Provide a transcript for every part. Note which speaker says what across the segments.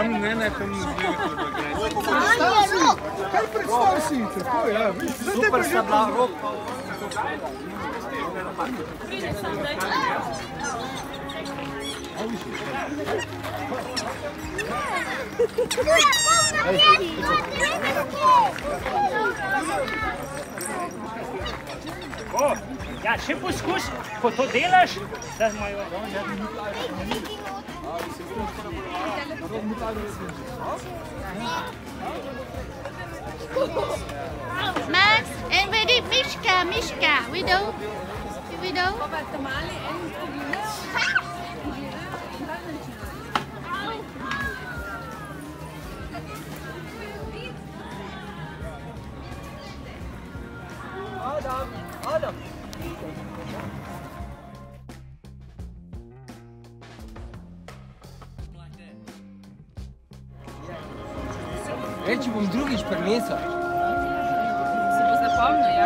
Speaker 1: Tam ne, tam zbijo to
Speaker 2: Kaj predstav si? Tako, ja.
Speaker 1: Super sta bila rok.
Speaker 3: Pride sam daj.
Speaker 4: Ja, če poskuš, ko to delaš, da imajo...
Speaker 5: Max, en ready, Miška, videl?
Speaker 4: Adam!
Speaker 2: Reči bom drugič prinesel.
Speaker 3: Se bo zapomnil, ja?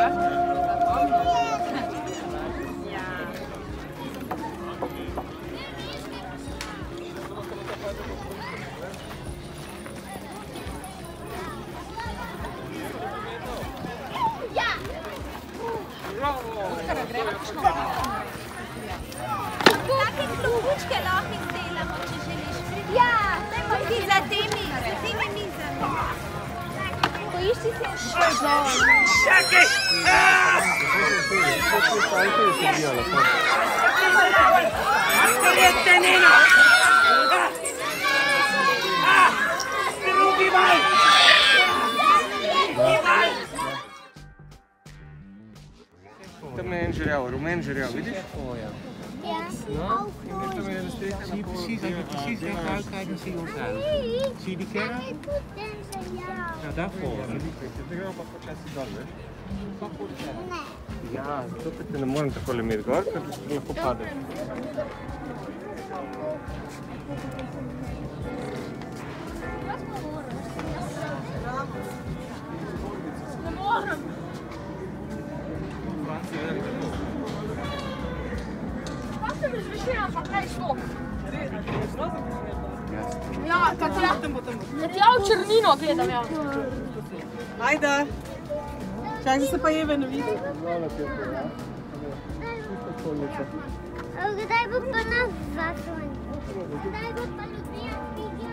Speaker 5: Take klobučke lahko izdelamo, če želiš. Ja, ti za temi mizami. Poišči si še žal.
Speaker 4: Čakaj! Aktorjete, Nino! Drugi val!
Speaker 1: Tam je en žerjav, rumen žerjav, vidiš?
Speaker 5: Ja.
Speaker 2: Precies even uitkijken, zie je ons uit. Zie je die kerk? Ja, daarvoor.
Speaker 1: Ja, zato te ne morem takole imeti gor, ker lahko padeš.
Speaker 3: Ne morem. Warte, wir stehen einfach gleich hoch. Ja, ja, v črnino gledam, ja.
Speaker 6: Ajde. Čakaj se pa Eve ne vidi.
Speaker 5: Kdaj bo pa nas zaton? Kdaj bo pa ljudje videli?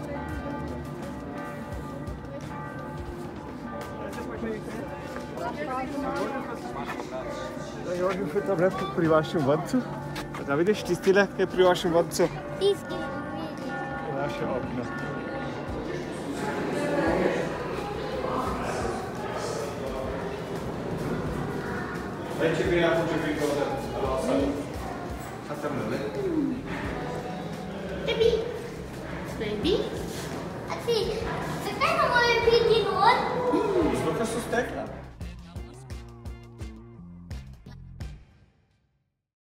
Speaker 1: Jožef je tam redko pri vašem vrtcu. Da vidiš tistile, kaj je pri vašem vrtcu?
Speaker 5: Tisti vidi.
Speaker 1: Naše okno. Če bi lahko če bi to odnosali. A tam ne?
Speaker 5: Baby? A ti, zakaj ne more biti not?
Speaker 1: Zato, ker so stekla.